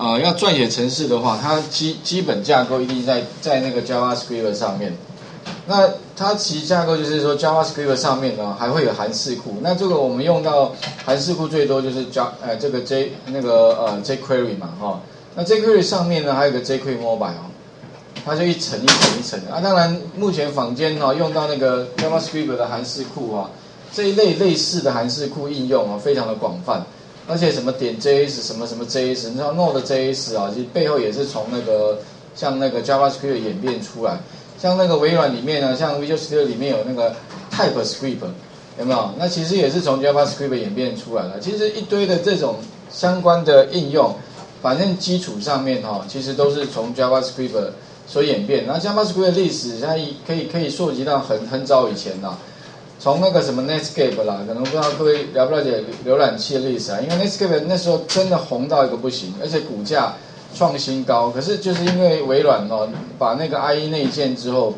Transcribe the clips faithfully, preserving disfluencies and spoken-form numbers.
呃要撰写程式的话，它基基本架构一定在在那个 JavaScript 上面。那它其实架构就是说 JavaScript 上面呢还会有函式库。那这个我们用到函式库最多就是 J 呃这个 J 那个呃 jQuery 嘛哈、哦。那 jQuery 上面呢还有个 jQuery Mobile 哦，它就一层一层一层的啊。当然目前坊间哈、哦、用到那个 JavaScript 的函式库啊、哦，这一类类似的函式库应用啊、哦、非常的广泛。而且什么点 J S 什么什么 J S， 你知道 Node J S 啊，其实背后也是从那个像那个 JavaScript 演变出来。像那个微软里面呢，像 Visual Studio 里面有那个 TypeScript， 有没有？那其实也是从 JavaScript 演变出来的。其实一堆的这种相关的应用，反正基础上面哈、哦，其实都是从 JavaScript 所演变。那 JavaScript 的历史，它可以可以溯及到很很早以前啦。从那个什么 Netscape 啦，可能不知道各位了不了解浏览器的历史啊？因为 Netscape 那时候真的红到一个不行，而且股价创新高。可是就是因为微软哦，把那个 I E 内建之后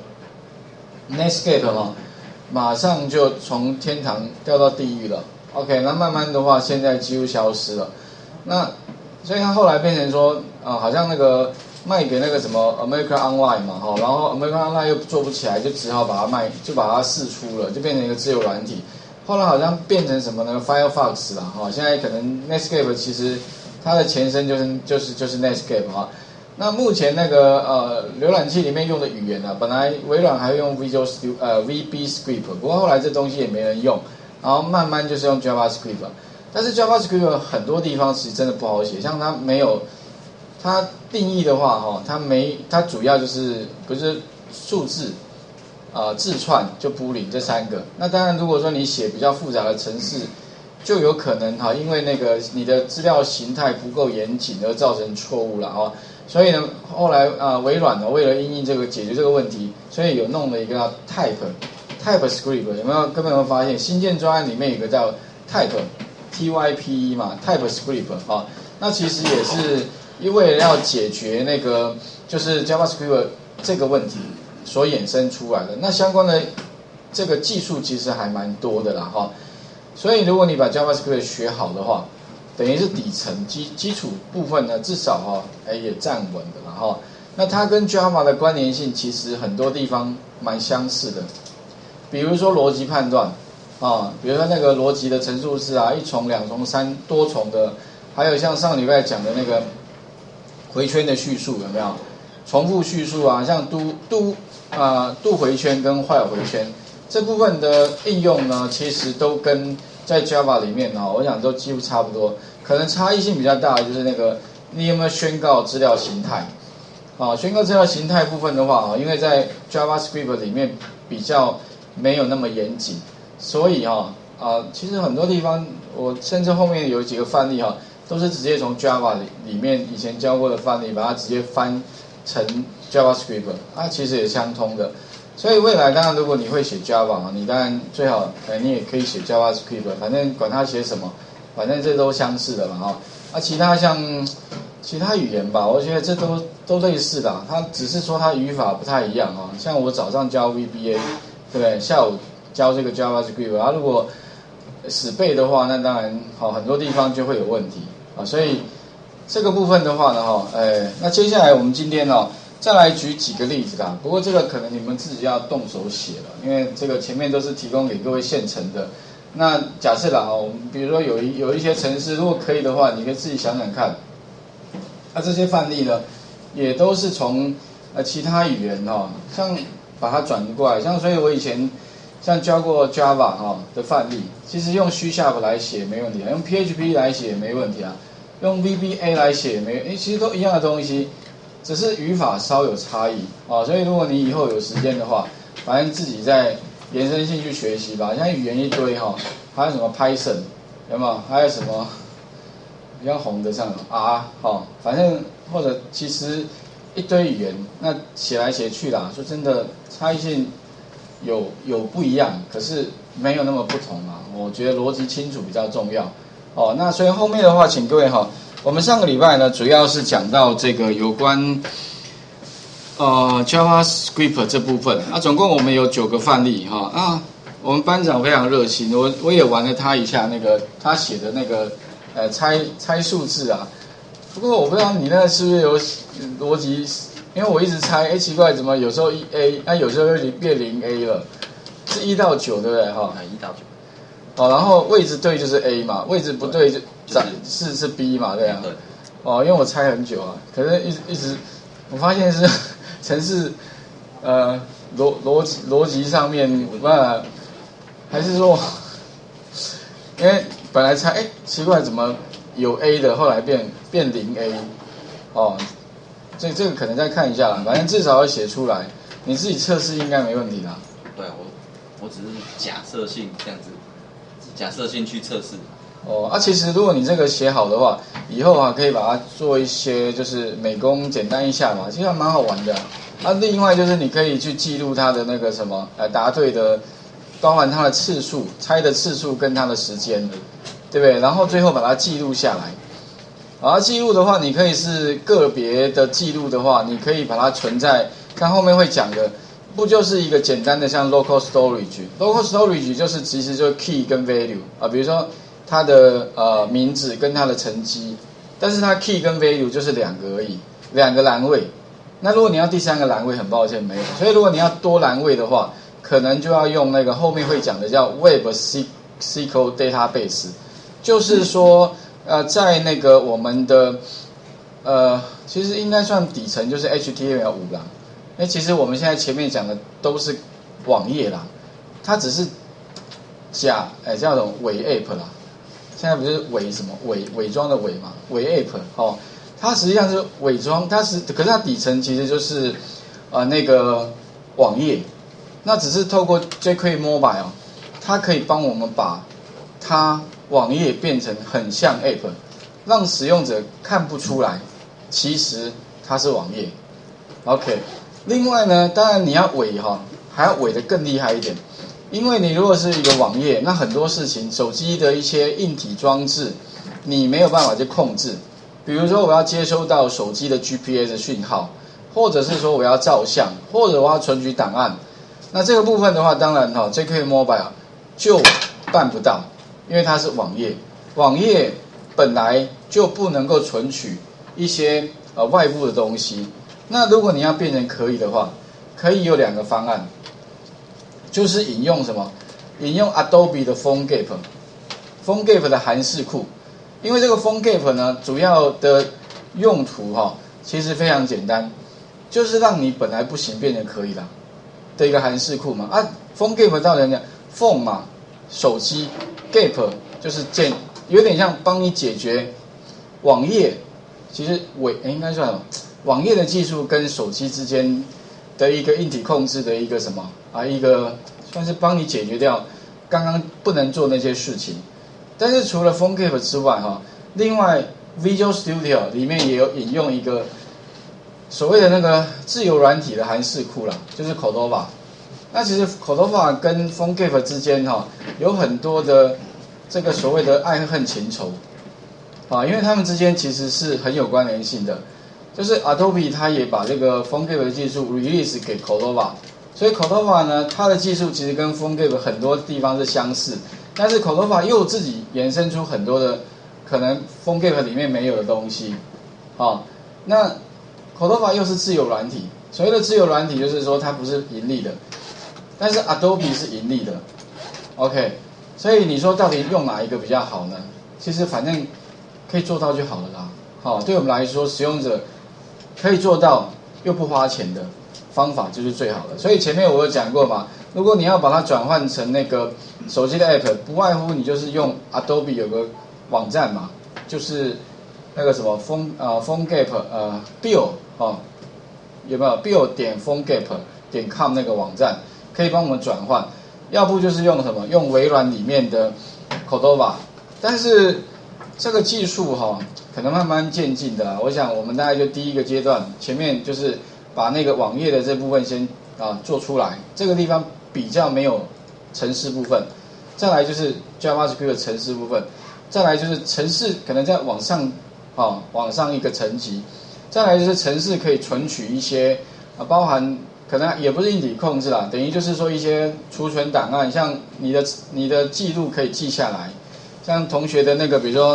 ，Netscape 哦，马上就从天堂掉到地狱了。OK， 那慢慢的话，现在几乎消失了。那所以它后来变成说啊、呃，好像那个卖给那个什么 American Online 嘛，哈，然后 American Online 又做不起来，就只好把它卖，就把它释出了，就变成一个自由软体。后来好像变成什么呢 ？Firefox 啦，哈，现在可能 Netscape 其实它的前身就是就是就是 Netscape 哈。那目前那个呃浏览器里面用的语言啊，本来微软还会用 Visual Studio 呃 V B Script， 不过后来这东西也没人用，然后慢慢就是用 JavaScript。但是 JavaScript 很多地方其实真的不好写，像它没有它定义的话，哈，它没它主要就是不是数字啊、呃、字串就boolean这三个。那当然，如果说你写比较复杂的程式，就有可能哈，因为那个你的资料形态不够严谨而造成错误了哦。所以呢，后来啊、呃，微软呢为了因应这个解决这个问题，所以有弄了一个叫 Type TypeScript， 有没有？各位有没有发现新建专案里面有一个叫 Type T Y P E 嘛 TypeScript 啊、哦？那其实也是因为要解决那个就是 JavaScript 这个问题所衍生出来的。那相关的这个技术其实还蛮多的啦哈、哦。所以如果你把 JavaScript 学好的话，等于是底层基基础部分呢，至少哈、哦，哎也站稳的了哈、哦。那它跟 Java 的关联性其实很多地方蛮相似的，比如说逻辑判断啊，比如说那个逻辑的陈述式啊，一重、两重、三多重的，还有像上礼拜讲的那个回圈的叙述有没有？重复叙述啊，像 do do 啊 do 回圈跟 while 回圈这部分的应用呢，其实都跟在 Java 里面呢，我想都几乎差不多，可能差异性比较大的就是那个你有没有宣告资料形态？啊，宣告资料形态部分的话啊，因为在 JavaScript 里面比较没有那么严谨，所以哈啊，其实很多地方我甚至后面有几个范例哈，都是直接从 Java 里里面以前教过的范例，把它直接翻成 JavaScript， 啊，其实也相通的。所以未来当然，如果你会写 Java， 你当然最好，呃，你也可以写 JavaScript， 反正管它写什么，反正这都相似的嘛，哈。啊，其他像其他语言吧，我觉得这都都类似的，它只是说它语法不太一样啊。像我早上教 V B A， 对不对？下午教这个 JavaScript， 啊，如果死背的话，那当然好很多地方就会有问题啊。所以这个部分的话呢，哈，哎，那接下来我们今天呢。再来举几个例子啦，不过这个可能你们自己要动手写了，因为这个前面都是提供给各位现成的。那假设啦，我们比如说有一有一些程式，如果可以的话，你可以自己想想看。那、啊、这些范例呢，也都是从呃其他语言哈、哦，像把它转过来，像所以我以前像教过 Java 哈、哦、的范例，其实用 C Sharp 来写没问题啊，用 P H P 来写也没问题啊，用 V B A 来写也没，诶，其实都一样的东西。只是语法稍有差异啊，所以如果你以后有时间的话，反正自己再延伸性去学习吧。现在语言一堆哈，还有什么 Python 有没有？还有什么比较红的像 R 哈，反正或者其实一堆语言，那写来写去啦，说真的差异性有有不一样，可是没有那么不同啊。我觉得逻辑清楚比较重要哦。那所以后面的话，请各位哈。我们上个礼拜呢，主要是讲到这个有关呃 JavaScript 这部分啊，总共我们有九个范例哈啊，我们班长非常热心，我我也玩了他一下那个他写的那个呃猜猜数字啊， 不过我不知道你那是不是有逻辑，因为我一直猜，哎，奇怪，怎么有时候一 A， 那、啊、有时候又变零 A 了，是一到九对不对？哈， 一到九。 哦，然后位置对就是 A 嘛，位置不对就展是是 B 嘛，对啊。 对。 哦，因为我猜很久啊，可是一直一直，我发现是程式，呃，逻逻辑逻辑上面，那还是说，因为本来猜，哎，奇怪，怎么有 A 的，后来变变零 A， 哦，这这个可能再看一下啦，反正至少要写出来，你自己测试应该没问题啦。 对啊，我我只是假设性这样子。假设性去测试。 哦，啊，其实如果你这个写好的话，以后啊可以把它做一些就是美工简单一下嘛，其实还蛮好玩的啊。啊，另外就是你可以去记录它的那个什么，呃，答对的，包含它的次数、猜的次数跟它的时间，对不对？然后最后把它记录下来。啊，记录的话，你可以是个别的记录的话，你可以把它存在，看后面会讲的。不就是一个简单的像 local storage，local storage 就是其实就是 key 跟 value 啊，比如说它的呃名字跟它的成绩，但是它 key 跟 value 就是两个而已，两个栏位。那如果你要第三个栏位，很抱歉没有，所以如果你要多栏位的话，可能就要用那个后面会讲的叫 Web S Q L database， 就是说呃在那个我们的呃其实应该算底层就是 H T M L 五 啦。哎，其实我们现在前面讲的都是网页啦，它只是假哎叫什么伪 app 啦，现在不是伪什么伪伪装的伪嘛，伪 app 哦，它实际上是伪装，它是可是它底层其实就是呃那个网页，那只是透过 jQuery Mobile， 它可以帮我们把它网页变成很像 app， 让使用者看不出来，其实它是网页。OK。另外呢，当然你要伪哈，还要伪得更厉害一点，因为你如果是一个网页，那很多事情手机的一些硬体装置，你没有办法去控制。比如说我要接收到手机的 G P S 讯号，或者是说我要照相，或者我要存取档案，那这个部分的话，当然哈 jQuery Mobile 就办不到，因为它是网页，网页本来就不能够存取一些呃外部的东西。那如果你要变成可以的话，可以有两个方案，就是引用什么？引用 Adobe 的 PhoneGap，PhoneGap 的函式库。因为这个 PhoneGap 呢，主要的用途哈、哦，其实非常简单，就是让你本来不行变成可以啦的一个函式库嘛。啊 ，PhoneGap 到底讲 Phone 嘛，手机 ，Gap 就是建，有点像帮你解决网页，其实伪应该算什么？网页的技术跟手机之间的一个硬体控制的一个什么啊，一个算是帮你解决掉刚刚不能做那些事情。但是除了 PhoneGap 之外哈，另外 Visual Studio 里面也有引用一个所谓的那个自由软体的函式库啦，就是 Cordova。那其实 Cordova 跟 PhoneGap 之间哈有很多的这个所谓的爱恨情仇啊，因为他们之间其实是很有关联性的。就是 Adobe 它也把这个 PhoneGap 的技术 release 给 Cordova， 所以 Cordova 呢，它的技术其实跟 PhoneGap 很多地方是相似，但是 Cordova 又自己衍生出很多的可能 PhoneGap 里面没有的东西，啊，那 Cordova 又是自由软体，所谓的自由软体就是说它不是盈利的，但是 Adobe 是盈利的 ，OK， 所以你说到底用哪一个比较好呢？其实反正可以做到就好了啦，好，对我们来说使用者可以做到又不花钱的方法就是最好的。所以前面我有讲过嘛，如果你要把它转换成那个手机的 app， 不外乎你就是用 Adobe 有个网站嘛，就是那个什么 Phone 呃 PhoneGap 呃 Build 哦，有没有 Build 点 PhoneGap 点 com 那个网站可以帮我们转换，要不就是用什么用微软里面的 Cordova， 但是这个技术哈、哦。可能慢慢渐进的啦，我想我们大概就第一个阶段，前面就是把那个网页的这部分先啊做出来，这个地方比较没有程式部分，再来就是 JavaScript 的程式部分，再来就是程式可能再往上啊往上一个层级，再来就是程式可以存取一些啊包含可能也不是硬体控制啦，等于就是说一些储存档案，像你的你的记录可以记下来，像同学的那个比如说。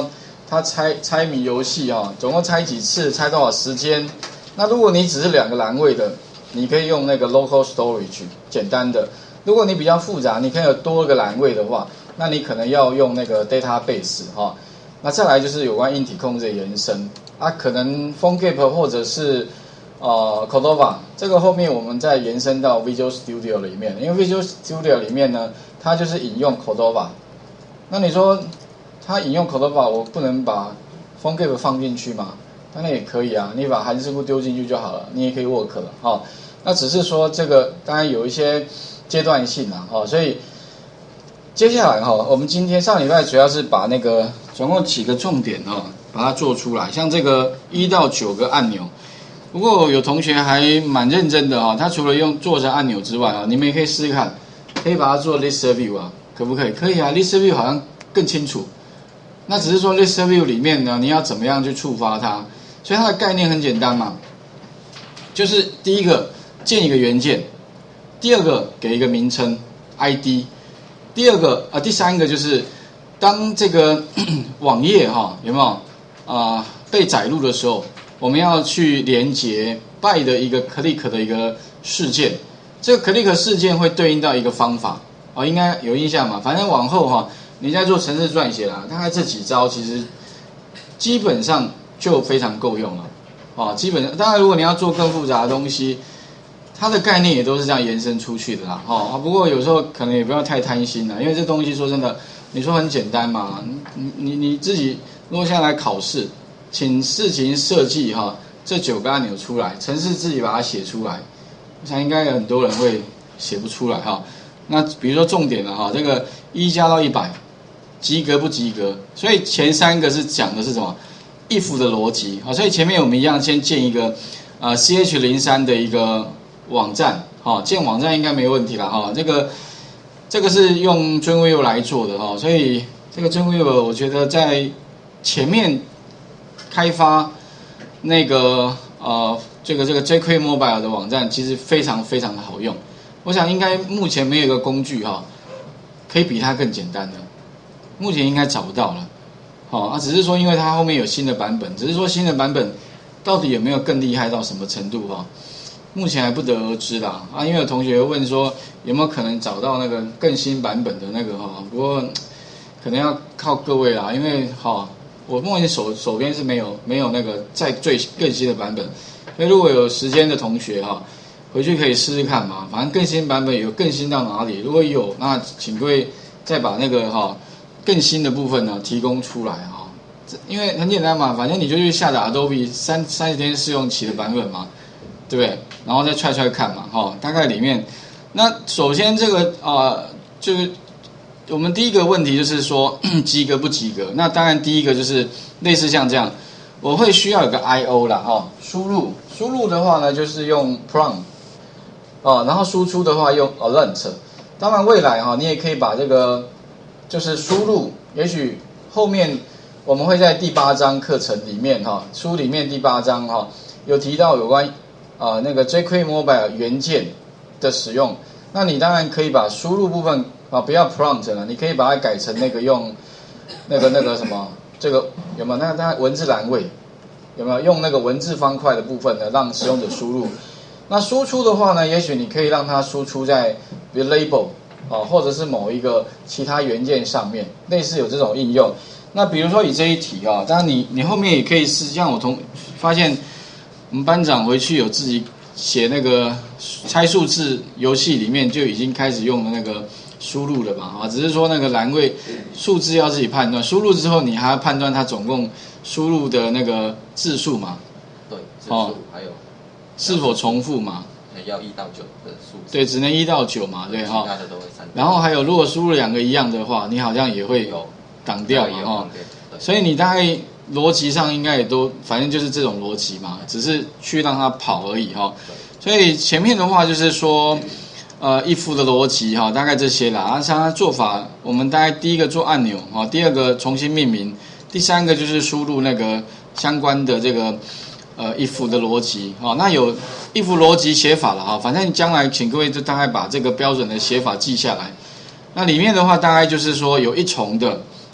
它猜猜谜游戏哈，总共猜几次，猜多少时间。那如果你只是两个栏位的，你可以用那个 local storage 简单的。如果你比较复杂，你可以有多个栏位的话，那你可能要用那个 database 哈。那再来就是有关硬体控制的延伸啊，可能 PhoneGap 或者是呃 Cordova 这个后面我们再延伸到 Visual Studio 里面，因为 Visual Studio 里面呢，它就是引用 Cordova。那你说它引用 Cordova， 我不能把 PhoneGap 放进去吗？当然也可以啊，你把函式库丢进去就好了，你也可以 work 了哈、哦。那只是说这个当然有一些阶段性啊，哈、哦，所以接下来哈、哦，我们今天上礼拜主要是把那个总共几个重点哦，把它做出来，像这个一到九个按钮。不过有同学还蛮认真的哈、哦，他除了用做成按钮之外啊，你们也可以试试看，可以把它做 list view 啊，可不可以？可以啊 ，list view 好像更清楚。那只是说 list view 里面呢，你要怎么样去触发它？所以它的概念很简单嘛，就是第一个建一个元件，第二个给一个名称 I D， 第二个啊、呃、第三个就是当这个网页哈、哦、有没有啊、呃、被载入的时候，我们要去连接 by 的一个 click 的一个事件，这个 click 事件会对应到一个方法哦，应该有印象嘛？反正往后哈、哦，你在做程式撰写啦，大概这几招其实基本上就非常够用了，哦，基本上当然如果你要做更复杂的东西，它的概念也都是这样延伸出去的啦，哦，不过有时候可能也不要太贪心了，因为这东西说真的，你说很简单嘛，你你你自己如果下来考试，请事情设计哈、哦、这九个按钮出来，程式自己把它写出来，我想应该有很多人会写不出来哈、哦。那比如说重点了哈、哦，这个一加到一百，及格不及格，所以前三个是讲的是什么？ if 的逻辑，好，所以前面我们一样先建一个呃 C H 零三 的一个网站，好，建网站应该没问题了哈。这个这个是用 Dreamweaver 来做的哈，所以这个 Dreamweaver 我觉得在前面开发那个呃这个这个 jQuery Mobile 的网站，其实非常非常的好用。我想应该目前没有一个工具哈，可以比它更简单的，目前应该找不到了。 好、哦，啊，只是说因为它后面有新的版本，只是说新的版本到底有没有更厉害到什么程度哈、哦，目前还不得而知啦。啊，因为有同学问说有没有可能找到那个更新版本的那个哈、哦，不过可能要靠各位啦，因为哈、哦，我目前手手边是没有没有那个在最更新的版本，所以如果有时间的同学哈、哦，回去可以试试看嘛，反正更新版本有更新到哪里，如果有那请各位再把那个哈。哦 更新的部分呢，提供出来哈、哦，因为很简单嘛，反正你就去下载 Adobe 三三十天试用期的版本嘛，对不对？然后再踹踹看嘛，哈、哦，大概里面，那首先这个啊、呃，就是我们第一个问题就是说及格不及格，那当然第一个就是类似像这样，我会需要有个 I O 啦，哈、哦，输入输入的话呢，就是用 prompt， 哦，然后输出的话用 alert， 当然未来哈、哦，你也可以把这个。 就是输入，也许后面我们会在第八章课程里面哈，书里面第八章哈有提到有关啊、呃、那个 jQuery Mobile 元件的使用，那你当然可以把输入部分啊不要 prompt 了，你可以把它改成那个用那个那个什么这个有没有？那它文字栏位有没有用那个文字方块的部分呢？让使用者输入。那输出的话呢，也许你可以让它输出在比如 label。 哦，或者是某一个其他元件上面，类似有这种应用。那比如说以这一题啊、哦，当然你你后面也可以试，像我同发现我们班长回去有自己写那个猜数字游戏里面就已经开始用的那个输入了吧？啊，只是说那个栏位数字要自己判断，输入之后你还要判断它总共输入的那个字数嘛？ 对，字数、哦、还有是否重复嘛？ 要一到九的数字， 对，只能一到九嘛，对哈。 其他的都会删。 然后还有，如果输入两个一样的话，你好像也会有挡掉嘛，哈。所以你大概逻辑上应该也都，反正就是这种逻辑嘛，只是去让它跑而已哈。所以前面的话就是说，呃，if 的逻辑哈，大概这些啦。啊，像它做法，我们大概第一个做按钮哈，第二个重新命名，第三个就是输入那个相关的这个。 呃 ，if 的逻辑啊、哦，那有 if 逻辑写法了哈、哦，反正将来请各位就大概把这个标准的写法记下来。那里面的话，大概就是说有一重的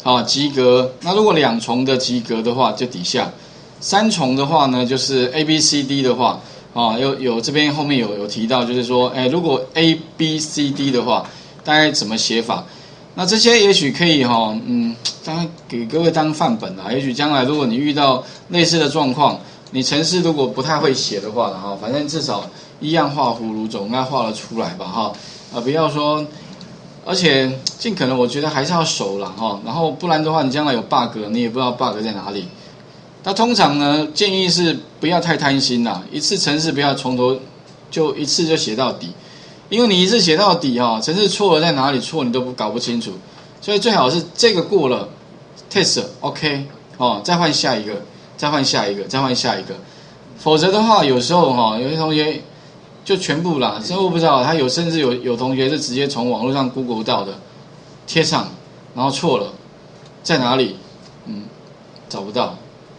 啊及格。那如果两重的及格的话，就底下；三重的话呢，就是 A B C D 的话，啊有有这边后面有有提到，就是说，哎，如果 A B C D 的话，大概怎么写法？那这些也许可以哈、哦，嗯，当然给各位当范本啦。也许将来如果你遇到类似的状况，你程式如果不太会写的话，哈，反正至少一样画葫芦总应该画得出来吧，哈，啊，不要说，而且尽可能我觉得还是要熟啦，哈，然后不然的话，你将来有 bug， 你也不知道 bug 在哪里。那通常呢，建议是不要太贪心啦，一次程式不要从头就一次就写到底。因为你一次写到底哈，程式错了在哪里错你都不搞不清楚，所以最好是这个过了 test OK 哦，再换下一个，再换下一个，再换下一个，否则的话有时候哈，有些同学就全部啦，甚至我不知道他有甚至有有同学是直接从网络上 Google 到的，贴上，然后错了在哪里，嗯，找不到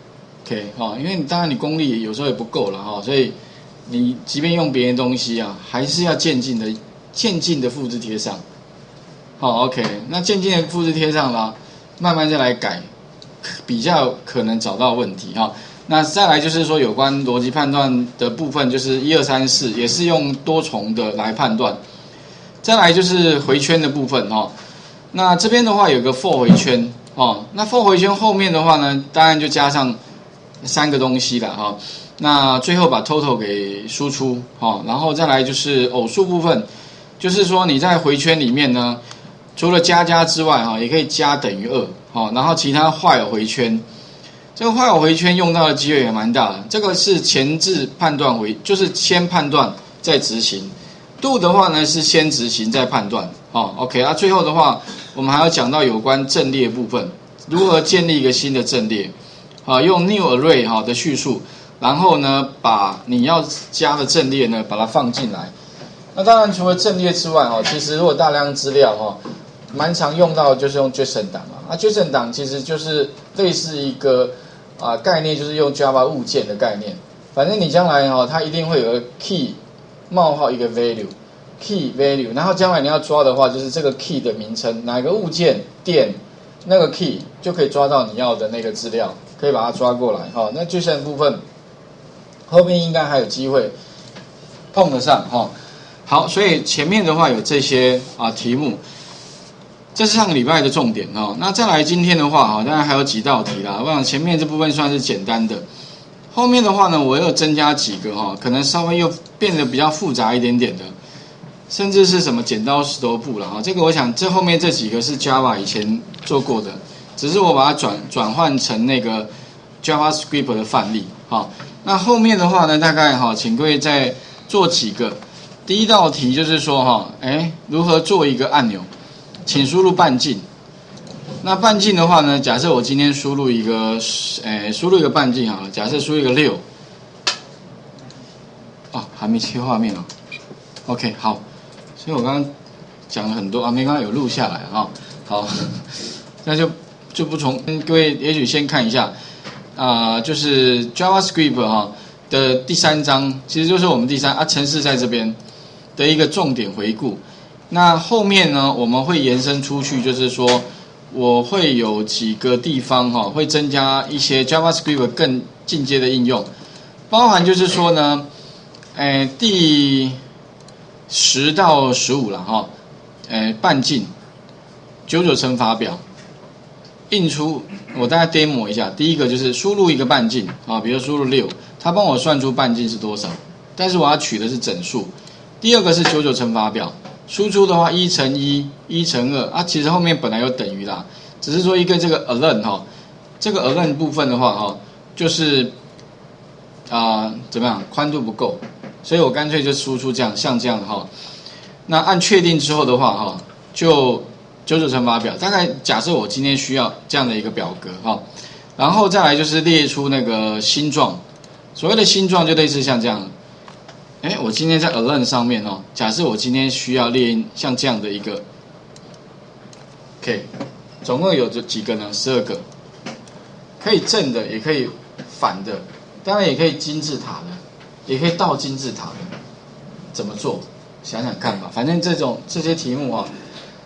，OK 哈，因为你当然你功力有时候也不够了哈，所以。你即便用别人东西啊，还是要渐进的、渐进的复制贴上。好 ，OK， 那渐进的复制贴上啦，慢慢再来改，比较可能找到问题哈。那再来就是说有关逻辑判断的部分，就是一二三四，也是用多重的来判断。再来就是回圈的部分哈。那这边的话有个 for 回圈哦，那 for 回圈后面的话呢，当然就加上三个东西了哈。那最后把 total 给输出，好，然后再来就是偶数部分，就是说你在回圈里面呢，除了加加之外，哈，也可以加等于二，好，然后其他while回圈，这个while回圈用到的机会也蛮大的，这个是前置判断回，就是先判断再执行 ，do 的话呢是先执行再判断，好 ，OK， 啊，最后的话我们还要讲到有关阵列部分，如何建立一个新的阵列，啊，用 new array 哈的叙述。然后呢，把你要加的阵列呢，把它放进来。那当然，除了阵列之外，哈，其实如果大量资料，哈，蛮常用到的就是用 JSON 档嘛。啊 ，JSON 档其实就是类似一个啊、呃、概念，就是用 Java 物件的概念。反正你将来哈，它一定会有个 key 冒号一个 value，key value， 然后将来你要抓的话，就是这个 key 的名称，哪个物件点那个 key 就可以抓到你要的那个资料，可以把它抓过来。哈，那 JSON 部分。后面应该还有机会碰得上哈。好，所以前面的话有这些啊题目，这是上个礼拜的重点哈。那再来今天的话哈，当然还有几道题啦。我想前面这部分算是简单的，后面的话呢，我又增加几个哈，可能稍微又变得比较复杂一点点的，甚至是什么剪刀石头布了哈。这个我想这后面这几个是 Java 以前做过的，只是我把它转转换成那个 JavaScript 的范例哈。那后面的话呢，大概哈，请各位再做几个。第一道题就是说哈，哎，如何做一个按钮？请输入半径。那半径的话呢，假设我今天输入一个，哎，输入一个半径好了，假设输入一个六。哦，还没切画面哦。OK， 好。所以我刚刚讲了很多啊，没关系，有录下来哈。好，那就就不从各位，也许先看一下。啊、呃，就是 JavaScript 哈的第三章，其实就是我们第三啊，程式在这边的一个重点回顾。那后面呢，我们会延伸出去，就是说我会有几个地方哈，会增加一些 JavaScript 更进阶的应用，包含就是说呢，哎，第十到十五了哈，哎，半径九九乘法表。印出，我大概 demo 一下。第一个就是输入一个半径啊，比如输入六，它帮我算出半径是多少，但是我要取的是整数。第二个是九九乘法表，输出的话一乘一，一乘二啊，其实后面本来有等于啦，只是说一个这个 allen 哈，这个 allen 部分的话哈，就是啊、呃、怎么样，宽度不够，所以我干脆就输出这样，像这样的哈。那按确定之后的话哈，就九九乘法表，大概假设我今天需要这样的一个表格哈，然后再来就是列出那个星状，所谓的星状就类似像这样，哎，我今天在 allen 上面哦，假设我今天需要列像这样的一个 ，OK， 总共有几个呢？十二个，可以正的，也可以反的，当然也可以金字塔的，也可以倒金字塔的，怎么做？想想看吧，反正这种这些题目啊。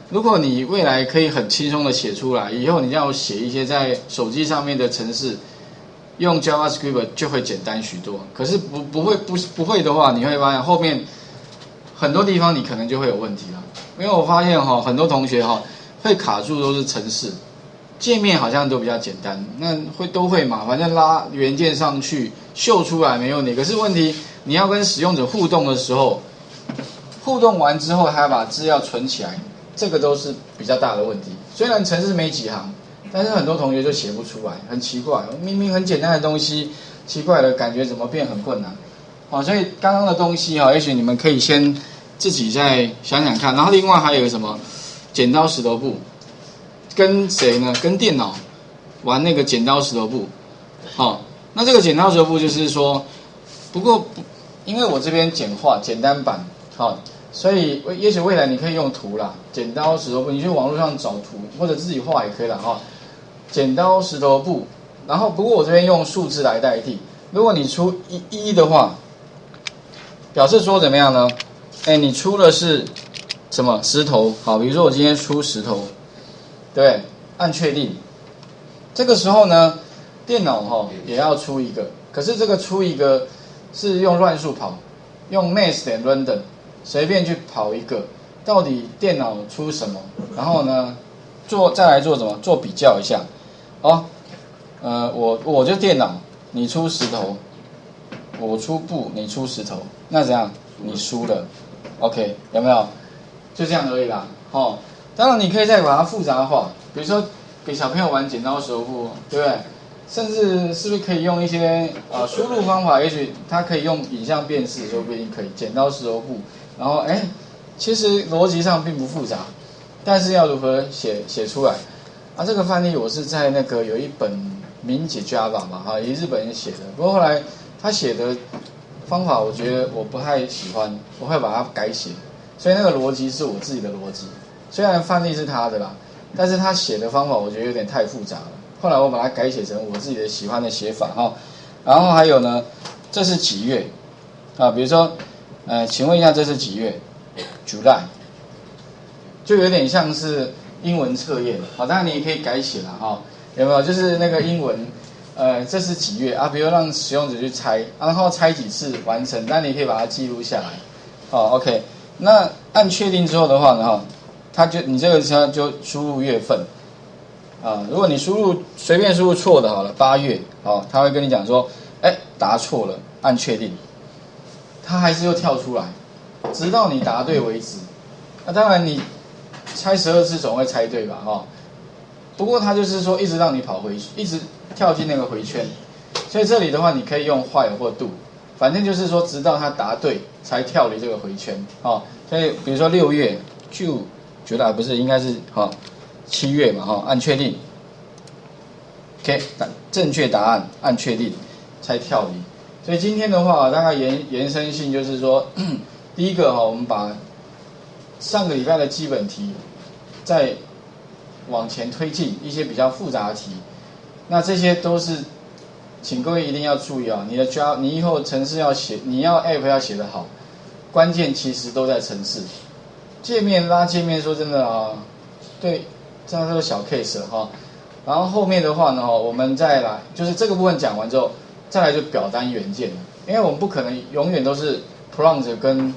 如果你未来可以很轻松的写出来，以后你要写一些在手机上面的程式，用 JavaScript 就会简单许多。可是不不会不不会的话，你会发现后面很多地方你可能就会有问题了。因为我发现哈，很多同学哈会卡住都是程式，界面好像都比较简单，那会都会嘛，反正拉元件上去秀出来没问题。可是问题你要跟使用者互动的时候，互动完之后还要把资料存起来。这个都是比较大的问题。虽然程式没几行，但是很多同学就写不出来，很奇怪，明明很简单的东西，奇怪的感觉怎么变很困难？好，所以刚刚的东西哈，也许你们可以先自己再想想看。然后另外还有什么剪刀石头布，跟谁呢？跟电脑玩那个剪刀石头布。好，那这个剪刀石头布就是说，不过因为我这边简化简单版，好。所以，也许未来你可以用图啦，剪刀石头布，你去网络上找图，或者自己画也可以啦哈。剪刀石头布，然后不过我这边用数字来代替。如果你出一一的话，表示说怎么样呢？哎，你出的是什么石头？好，比如说我今天出石头，对不对？按确定。这个时候呢，电脑哈也要出一个，可是这个出一个是用乱数跑，用 math 点 random。随便去跑一个，到底电脑出什么？然后呢，做再来做什么？做比较一下。哦，呃，我我就电脑，你出石头，我出布，你出石头，那怎样？你输了 ，OK， 有没有？就这样而已啦。哦，当然你可以再把它复杂化，比如说给小朋友玩剪刀石头布，对不对？甚至是不是可以用一些呃输入方法？也许它可以用影像辨识，说不定可以剪刀石头布。然后哎，其实逻辑上并不复杂，但是要如何写写出来啊？这个范例我是在那个有一本明解 Java 嘛，哈，也是日本人写的。不过后来他写的方法，我觉得我不太喜欢，我会把它改写。所以那个逻辑是我自己的逻辑，虽然范例是他的啦，但是他写的方法我觉得有点太复杂了。后来我把它改写成我自己的喜欢的写法哈。然后还有呢，这是几月啊？比如说。呃，请问一下，这是几月 ？July， 就有点像是英文测验。好，当然你也可以改写了哈，有没有？就是那个英文，呃，这是几月啊？比如让使用者去猜，然后猜几次完成，但你可以把它记录下来。好 ，OK。那按确定之后的话呢，哈，它就你这个时候就输入月份啊。如果你输入随便输入错的，好了，八月，好，他会跟你讲说，哎，答错了，按确定。它还是又跳出来，直到你答对为止。那当然，你猜十二次总会猜对吧？哈。不过它就是说，一直让你跑回去，一直跳进那个回圈。所以这里的话，你可以用 while 或 do， 反正就是说，直到它答对才跳离这个回圈。哦，所以比如说六月，就觉得不是应该是哈七月嘛？哈，按确定。OK， 正确答案按确定才跳离。所以今天的话，大概延延伸性就是说，第一个哈，我们把上个礼拜的基本题再往前推进一些比较复杂的题，那这些都是，请各位一定要注意啊，你的 Java， 你以后程式要写，你要 App 要写得好，关键其实都在程式，界面拉界面，说真的啊，对，这样是个小 case 哈，然后后面的话呢，我们再来，就是这个部分讲完之后。再来就表单元件了，因为我们不可能永远都是 prompt 跟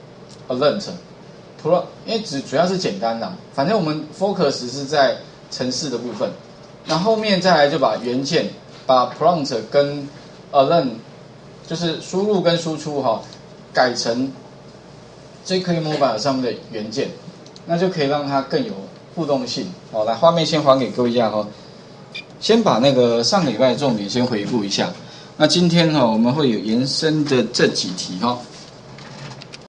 alert，prompt 因为只主要是简单的，反正我们 focus 是在程式的部分，那后面再来就把元件，把 prompt 跟 alert 就是输入跟输出哈，改成 jQuery Mobile 上面的元件，那就可以让它更有互动性。好，来画面先还给各位一下哈，先把那个上个礼拜的重点先回顾一下。那今天哈，我们会有延伸的这几题哈。